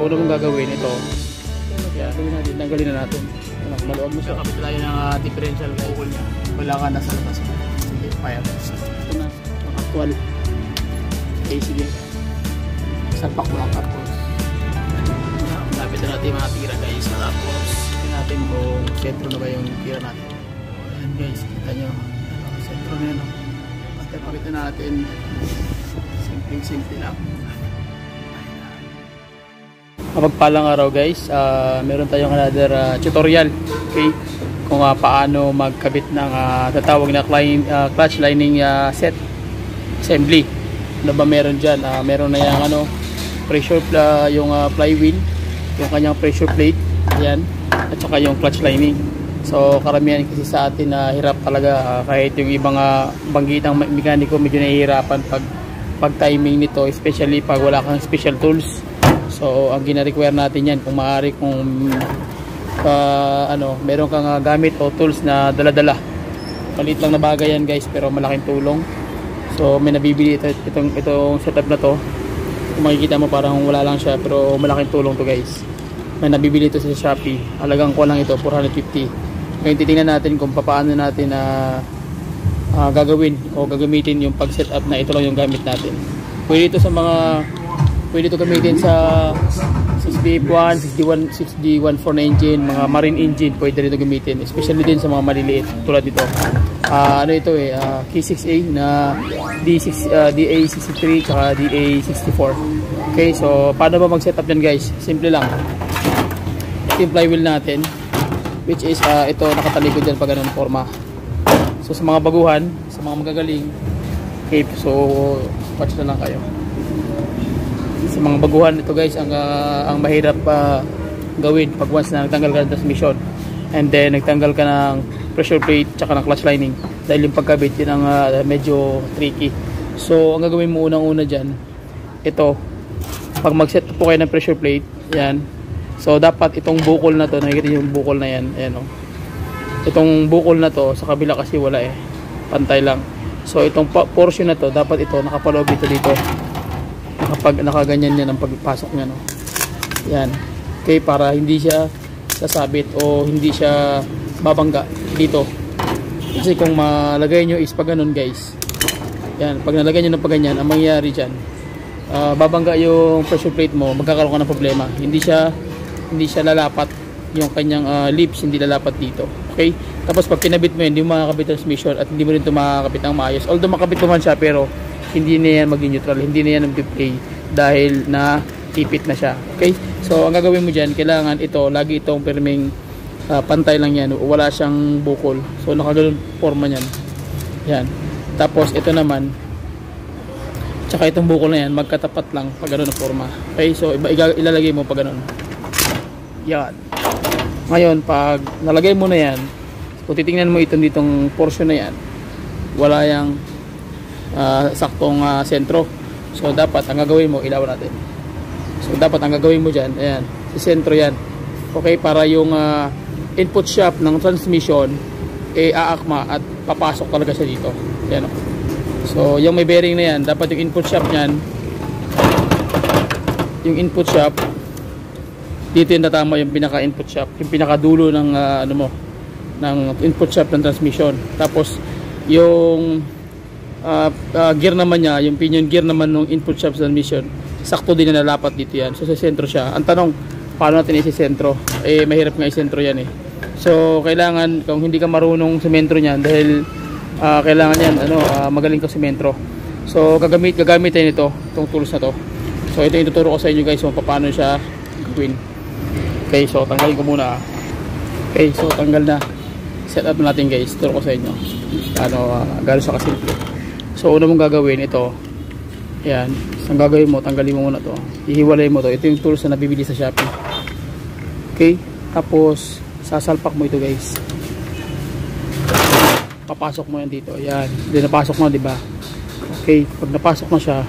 una mong gagawin ito. Kaya gawin natin, tanggalin na natin. Maluwag mo siya. Kapit tayo ng differential bukol niya. Wala ka nasa labas. Sige, fire. Ito na, ang actual. Okay, sige. Salpak mo lang tapos. Lapit na natin yung mga tira guys. Tapos, tignan natin kung sentro na ba yung tira natin. Ayan guys, kita nyo. Sentro na yun. At pakita natin. Simple lang. Mapagpalang araw guys, meron tayong another tutorial, okay, kung paano magkabit ng tatawag na clutch lining set assembly. Ano ba meron dyan? Meron na yung pressure yung flywheel, yung kanyang pressure plate, yan, at saka yung clutch lining. So karamihan kasi sa atin na hirap talaga, kahit yung ibang banggitang mekaniko medyo nahihirapan pag timing nito, especially pag wala kang special tools. So ang gina-require natin yan, kung maaari, kung meron kang gamit o tools na dala-dala. Palit lang na bagay yan guys, pero malaking tulong. So may nabibili itong setup na to. Kung makikita mo parang wala lang siya, pero malaking tulong to guys. May nabibili ito sa Shopee, halagang ko lang ito, 450. Ngayon titingnan natin kung paano natin gagawin o gagamitin yung pag-setup na ito lang yung gamit natin. Pwede ito gamitin sa 6D1, 6D14 engine, mga marine engine, pwede rin ito gamitin, especially din sa mga maliliit tulad nito. Ito K6A na DA63 tsaka DA64. Okay, so paano ba mag-setup yan guys? Simple lang. Ito yung flywheel natin, which is ito nakatalikod dyan pag ganun forma. So sa mga baguhan, sa mga magagaling, okay, so watch na lang kayo. Sa mga baguhan ito guys, ang mahirap gawin pag once na nagtanggal ka ng transmission and then nagtanggal ka ng pressure plate tsaka ng clutch lining, dahil yung pagkabit yun ang medyo tricky. So ang gagawin mo unang-una dyan, ito, pag mag-set po kayo ng pressure plate, yan, so dapat itong bukol na to, nakikita yung bukol na yan, ayan, itong bukol na to sa kabila kasi wala pantay lang. So itong portion na to, dapat ito nakapaloob dito nakaganyan yan ang pagpasok niya, yan, okay, para hindi siya sasabit o hindi siya babangga dito. Kasi kung malagay nyo is pag ganun guys, yan, pag nalagay nyo ng pag ganyan, ang mangyayari dyan, babangga yung pressure plate mo, magkakaroon ka ng problema. Hindi siya lalapat, yung kanyang lips hindi lalapat dito, okay. Tapos pag kinabit mo yun, hindi mo makakabit ang transmission at hindi mo rin ito makakabit ng maayos. Although makabit mo man siya, pero hindi na yan maging neutral, hindi na yan mag-play dahil na ipit na siya, okay. So ang gagawin mo dyan, kailangan ito, lagi itong perming pantay lang yan, wala siyang bukol. So nakaganoon forma niyan, yan. Tapos ito naman, tsaka itong bukol na yan, magkatapat lang pag ganoon ang forma, okay. So ilalagay mo pag ganoon, yan. Ngayon pag nalagay mo na yan, kung titingnan mo ditong portion na yan, wala yang saktong sentro. So dapat ang gagawin mo, ilawan natin. So dapat ang gagawin mo dyan, ayan, sa sentro yan, okay, para yung input shaft ng transmission aakma at papasok talaga siya dito, ayan, so yung may bearing na yan, dapat yung input shaft nyan, yung input shaft dito yung tatama, yung pinaka input shaft, yung pinaka dulo ng ng input shaft ng transmission. Tapos yung gear naman niya, yung pinion gear naman ng input shaft transmission, sakto din na nalapat dito yan. So sa sentro siya. Ang tanong, paano natin isi-sentro? Mahirap nga i-sentro yan So kailangan, kung hindi ka marunong sementro niyan, dahil kailangan yan, magaling ka sementro. So gagamitin ito, itong tools na to. So ito yung tuturo ko sa inyo guys, kung paano siya gawin. Okay, so tanggalin ko muna. Okay, so tanggal na. Set up natin guys, tuturo ko sa inyo. Gano'n siya kasimple. So una mong gagawin ito, yan, ang gagawin mo, tanggalin mo muna to, ihiwalay mo to. Ito yung tools na nabibili sa Shopee, okay. Tapos sasalpak mo ito guys, papasok mo yan dito, yan, hindi napasok mo, diba? Okay, pag napasok na siya,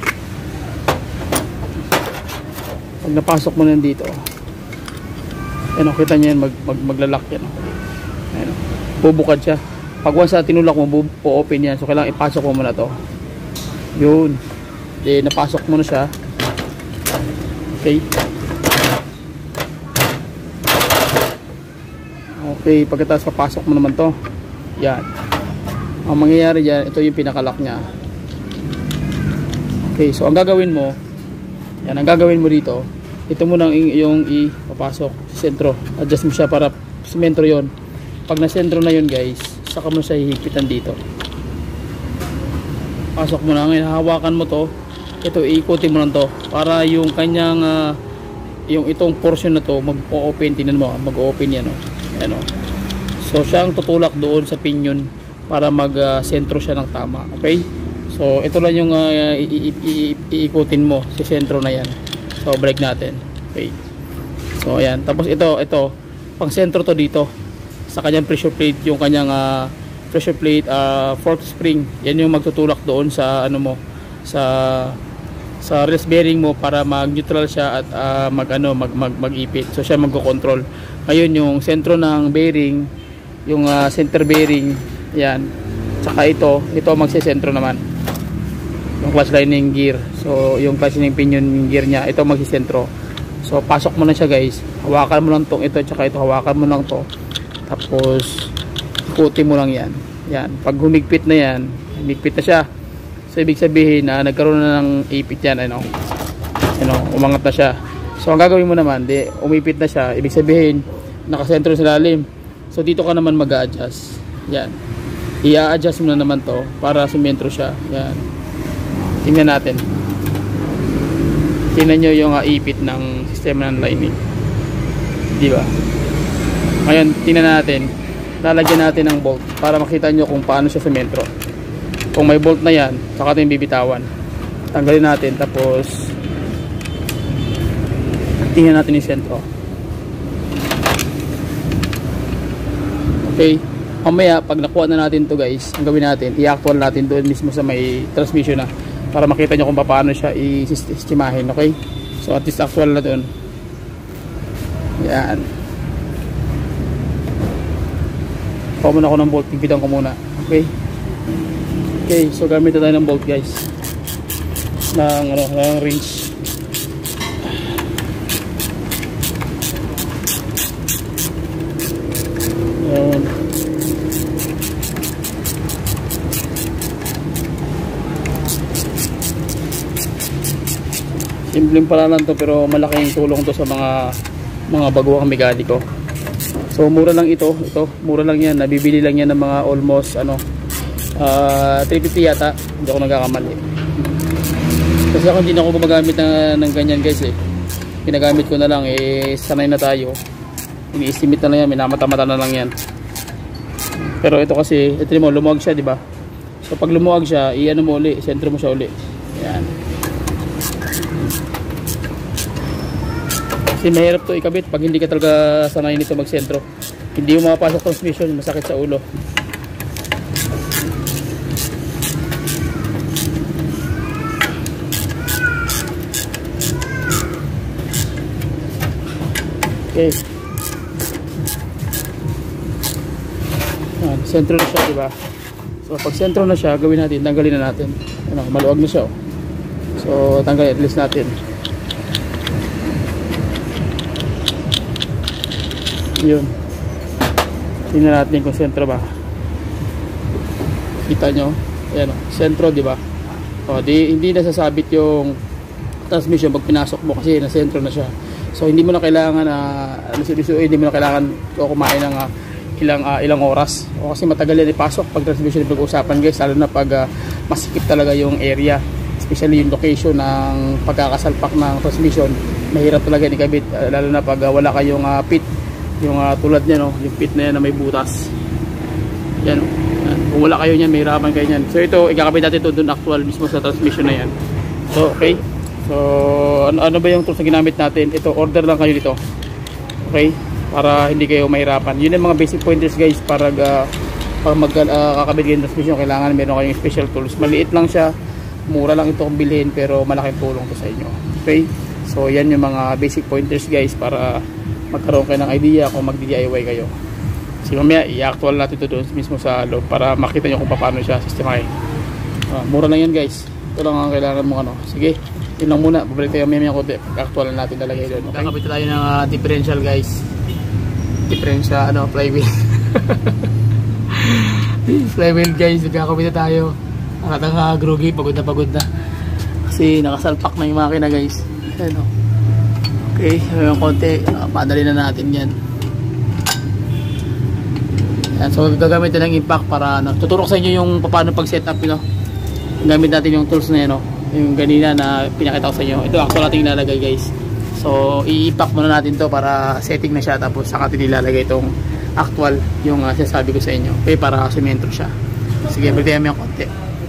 pag napasok mo na dito, yan, kita nyo yan, maglalak yan, yan, bubukad siya. Pag once na tinulak mo, po-open yan. So kailangan ipasok mo muna to, yun. Napasok mo na siya, okay. Okay, pagkatapos papasok mo naman to. Yan. Ang mangyayari dyan, ito yung pinakalock nya. Okay, so ang gagawin mo, yan, ang gagawin mo dito, ito mo nang yung ipapasok sa sentro. Adjust mo siya para sentro yon. Pag na sentro na yon guys, saka mo siya hihigpitan dito. Pasok mo na, ngayon hawakan mo to. Ito, iikutin mo lang to para yung kanyang yung itong portion na to mag-open. Tingnan mo, mag-open yan, Ayan, so siyang tutulak doon sa pinion para mag-sentro siya ng tama. Okay, so ito lang yung iikutin mo sa sentro na yan. So break natin. Okay, so ayan, tapos ito pang sentro to dito sa kanyang pressure plate, yung kanyang pressure plate fork spring. Yan yung magtutulak doon sa ano mo, sa release bearing mo para mag-neutral siya at mag-ipit. So siya magko-control. Ngayon yung sentro ng bearing, yung center bearing, yan. Tsaka ito magsisentro naman. Yung clutch lining gear. So yung clutch lining pinion gear niya, ito magsisentro. So pasok mo na siya guys. Hawakan mo lang tong ito, tsaka ito hawakan mo lang to. Tapos ikutin mo lang yan. Yan. Pag humigpit na yan, humigpit na siya. So ibig sabihin na nagkaroon na ng ipit yan, umangat na siya. So ang gagawin mo naman, umipit na siya, ibig sabihin nakasentro sa lalim. So dito ka naman mag-a-adjust. Yan. I-a-adjust mo na naman to para sumentro siya. Yan. Tingnan natin. Tingnan nyo yung ipit ng sistema ng lining. Di ba? Ngayon, tingnan natin. Lalagyan natin ng bolt para makita nyo kung paano siya sumentro. Kung may bolt na yan, saka ito yung bibitawan. Tanggalin natin, tapos tingnan natin yung sentro. Okay, mamaya pag nakuha na natin to guys, ang gawin natin, i-actual natin doon mismo sa may transmission na para makita nyo kung paano siya i-estimahin. Okay, so at least actual na doon. Yan. Kuha muna ako ng bolt, pipitan ko muna. Okay. Okay, so gamit na tayo ng bolt guys. Ng wrench. Ayan. Simpleng pala lang to, pero malaking tulong to sa mga baguhang mekaniko. So mura lang ito, mura lang yan. Nabibili lang yan ng mga almost 350 yata, hindi ako nagkakamali. Kasi ako hindi na ako gumagamit ng ganyan guys ginagamit ko na lang, sanay na tayo, ini-estimate na lang yan, minamata-mata na lang yan. Pero ito kasi, ito mo, lumuwag siya, diba? So pag lumuwag siya, i-ano mo uli, sentro mo siya uli. Yan. Kasi mahirap to ikabit pag hindi ka talaga sanay nito mag-sentro. Hindi mo mapasok transmission, masakit sa ulo. Okay. Yan, sentro na siya, diba? So pag sentro na siya, gawin natin, tanggalin na natin. Maluwag na siya. So tanggalin, at least natin. Yun. Tingnan natin kung sentro ba. Kita nyo? Ayan, sentro, diba? Hindi nasasabit yung transmission pag pinasok mo kasi nasentro na siya. So hindi mo na kailangan hindi mo na kailangan kumain ng ilang oras. O kasi matagal yan ipasok pag transmission pag-usapan guys, lalo na pag masikip talaga yung area, especially yung location ng pagkakasalpak ng transmission. Mahirap talaga ikabit, lalo na pag wala kayong pit, yung tulad niya, yung pit na yan na may butas. Yan, kung wala kayo niyan, mahirapan kayo niyan. So ito, ikakabit natin ito doon actual mismo sa transmission na yan. So okay. So ano ba yung tools na ginamit natin? Ito, order lang kayo dito. Okay? Para hindi kayo mahirapan. Yun yung mga basic pointers guys para kakabit kayo ng transmission. Kailangan meron kayong special tools. Maliit lang siya, mura lang ito kung bilhin, pero malaking tulong to sa inyo. Okay? So yan yung mga basic pointers guys para magkaroon kayo ng idea kung mag-DIY kayo. Kasi mamaya i-actual natin ito doon mismo sa loob para makita nyo kung paano siya sistemahin. Mura lang yan guys. Ito lang ang kailangan mo Sige, yun lang muna. Babalik tayo may konti. Pag-actual natin talaga yun. Okay? Kakabit tayo ng differential guys. difference sa ano, flywheel. Flywheel guys, nagkakamit na tayo. Nakatanga-groggy, pagod na. Kasi nakasalpak na yung makina guys. Ayan o. Okay, yung konti, padali na natin yan. Ayan, so gagamit na ng impact para ano, tuturo sa inyo yung paano pag setup, gamit natin yung tools na yan, yung ganina na pinakita ko sa inyo. Ito actual natin ilalagay guys. So i-impact muna natin to para setting na siya, tapos saka natin ilalagay itong actual yung sinasabi ko sa inyo. Okay, para semento siya. Sige, balikan mo yung konti.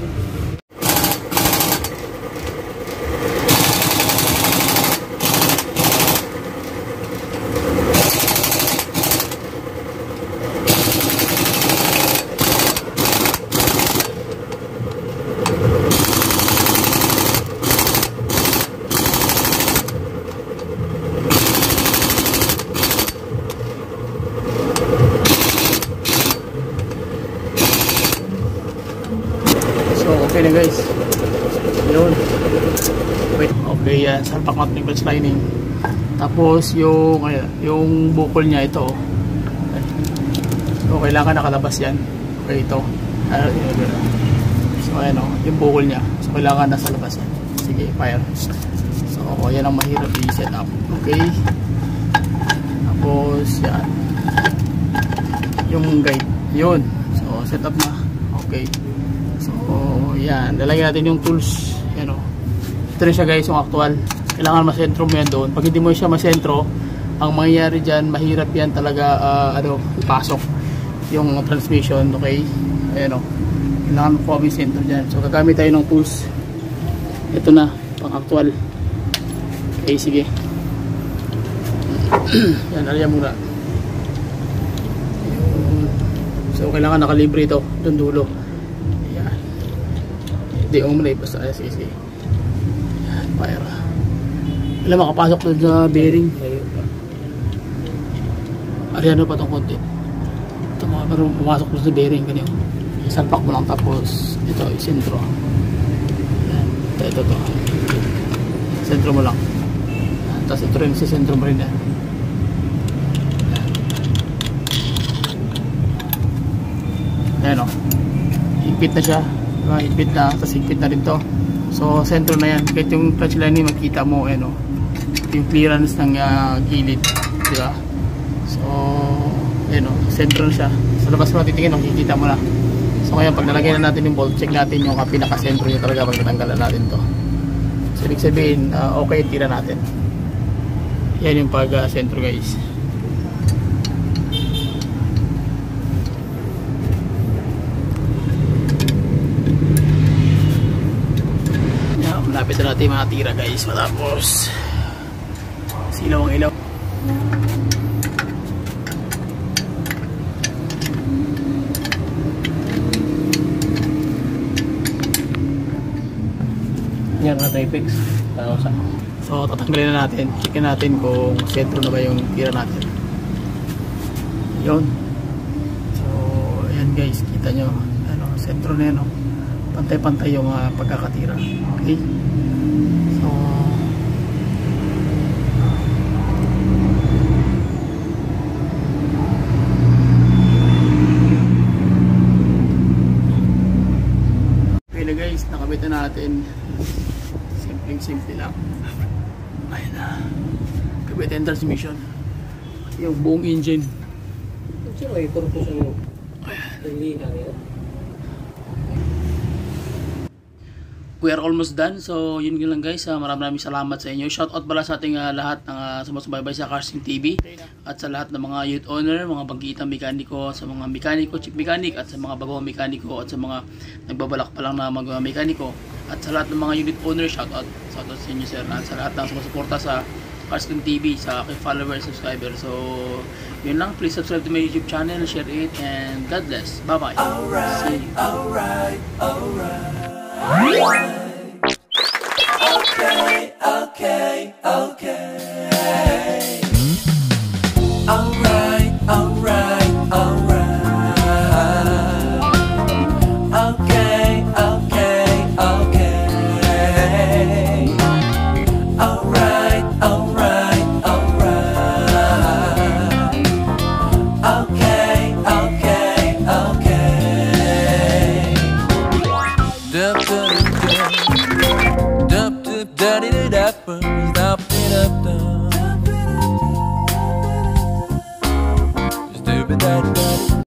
Okay na guys, yun. Wait, okay yan, salpak natin yung clutch lining. Tapos yung bukol nya ito, so kailangan nakalabas yan. Okay, ito so ayan yung bukol nya, so kailangan nasa labas yan. Sige, fire. So yan ang mahirap i-set up. Okay, tapos yan yung guide, yun. So set up na. Okay, so yan, lalagyan natin yung tools. Yan ito rin siya guys, yung actual. Kailangan masentro mo yan doon. Pag hindi mo siya masentro, ang mangyayari dyan, mahirap yan talaga ipasok yung transmission. Okay, ayan kailangan mo po sentro dyan. So gagamit tayo ng tools. Ito na, pang actual. Okay, sige. Yan, alaya muna. So kailangan nakalibre ito doon dulo. Hindi, umulay basta. Sige. Fire. Alam, makapasok doon sa bearing. Ariano pa itong konti. Ito mga parang pumasok doon sa bearing. Ganyan. Salpak mo lang, tapos ito, isentro. Ito. Sentro mo lang. Tapos ito rin, sentro mo rin yan. Ayan higpit na siya. Higpit na, tapos higpit na rin to. So sentro na yan, kahit yung clutch lining makita mo yung clearance ng gilid, diba? So sentro na siya. Sa labas mo titingin, makikita mo na. So ngayon pag nalagay na natin yung bolt, check natin yung pinaka-sentro nyo talaga pag natanggalan natin to. So ibig sabihin, okay, tira natin. Yan yung pag-sentro guys. Malapit na natin mga tira guys, matapos silaw ang ilaw. Yan na Typex. So tatanggalin na natin, checkin natin kung sentro na ba yung tira natin. Yun. So ayan guys, kita nyo sentro na yan pantay-pantay yung pagkakatira. Okay, so okay na guys, nakabit na natin. Simple lang. Ayan na, kabit yung transmission, yung buong engine. Sino ay purpose ang linya nila? We are almost done. So yun lang guys, maraming salamat sa inyo. Shoutout pala sa ating lahat ng sumusubaybay sa Carsing TV, at sa lahat ng mga youth owner, mga bagitang mekaniko, sa mga mekaniko, chief mechanic, at sa mga bagong mekaniko, at sa mga nagbabalak pa lang na mag-mekaniko, at sa lahat ng mga unit owner, shoutout sa inyo sir, at sa lahat ng sumusuporta sa Carsing TV, sa aking followers, subscriber. So yun lang, please subscribe to my YouTube channel, share it, and God bless. Bye bye. See you. Okay. but stop it up, stupid that